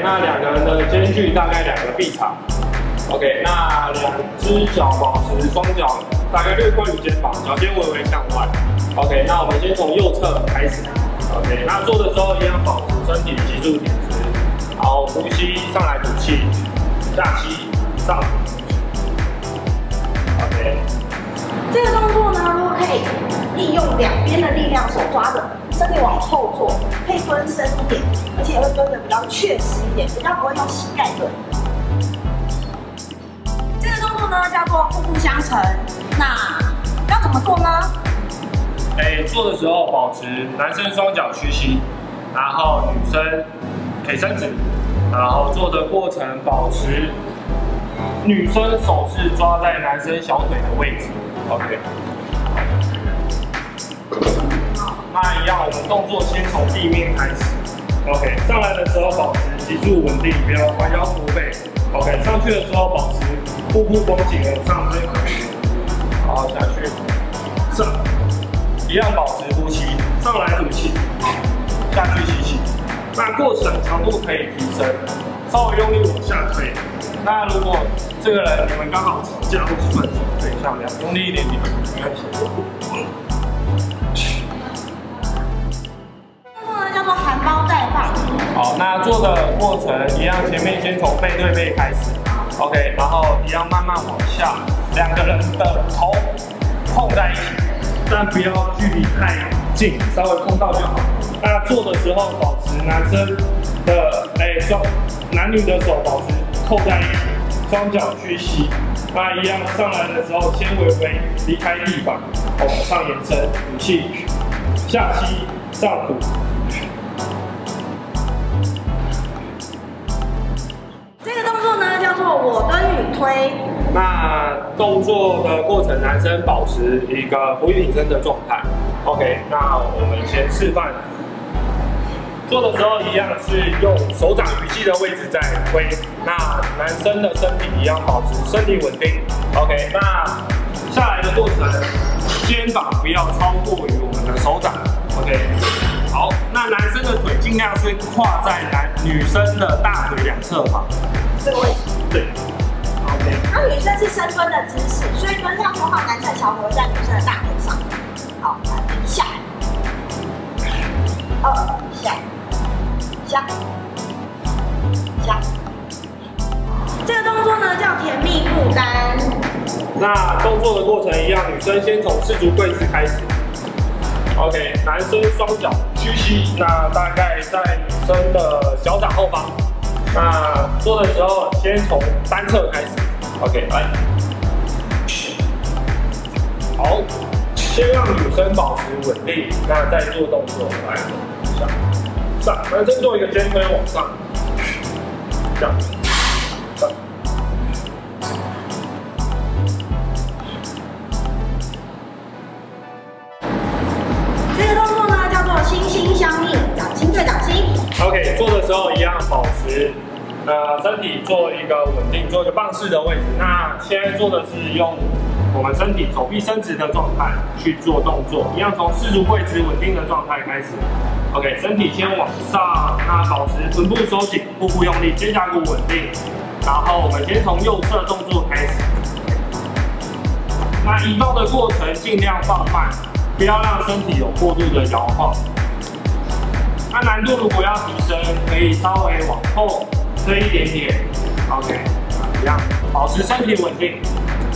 那两个人的间距大概2个臂长。OK， 那2只脚保持双脚大概略宽于肩膀，脚尖微微向外。OK， 那我们先从右侧开始。OK， 那做的时候一样保持身体脊柱挺直，然后呼吸上来吐气，下吸上。OK， 这个动作呢，如果可以利用两边的力量，手抓着，身体往后坐，可以蹲深一点，而且会蹲得比较确实一点，比较不会用膝盖蹲。这个动作呢叫做腹部相乘，那要怎么做呢？ 做的时候保持男生双脚屈膝，然后女生腿伸直，然后做的过程保持女生手是抓在男生小腿的位置。OK。那一样，我们动作先从地面开始。OK， 上来的时候保持脊柱稳定，不要弯腰驼背。OK， 上去的时候保持腹部绷紧往上推，然后下去，上，一样保持呼吸，上来吐气，下去吸气。那过程强度可以提升，稍微用力往下推。那如果这个人你们刚好吵架或是分手，可以像这样用力一点点，没关系。 叫做含苞待放。 好，那做的过程一样，前面先从背对背开始 ，OK， 然后一样慢慢往下，两个人的头碰在一起，但不要距离太近，稍微碰到就好。那做的时候保持男生的男女的手保持扣在一起，双脚屈膝。那一样上来的时候，先微微离开地板，往上延伸，吐气，下吸，上吐。 这个动作呢叫做我蹲女推。 那动作的过程，男生保持一个俯卧撑的状态。OK， 那我们先示范。做的时候一样是用手掌鱼际的位置在推，那男生的身体一样保持身体稳定。OK， 那下来的过程，肩膀不要超过于我们的手掌。OK， 好，那男生的腿尽量是跨在女生的大腿两侧旁。 这个位置。 对。OK。 那女生是深蹲的姿势，所以蹲下之后，男生的小腿会在女生的大腿上。好，下，下。下，这个动作呢叫甜蜜负担。 那动作的过程一样，女生先从赤足跪姿开始。OK， 男生双脚屈膝，那大概在女生的脚掌后方。那做的时候先从单侧开始。OK， 来，好，先让女生保持稳定，那再做动作，来，下。上，男生做一个肩推往上，这样，上。 这个动作呢叫做心心相印，掌心对掌心。 OK， 做的时候一样保持，身体做一个稳定，做一个棒式的位置。那现在做的是用我们身体手臂伸直的状态去做动作，一样从赤足跪姿稳定的状态开始。OK， 身体先往上，那保持臀部收紧，腹部用力，肩胛骨稳定。然后我们先从右侧动作开始。那移动的过程尽量放慢，不要让身体有过度的摇晃。那难度如果要提升，可以稍微往后推一点点。OK， 一样保持身体稳定。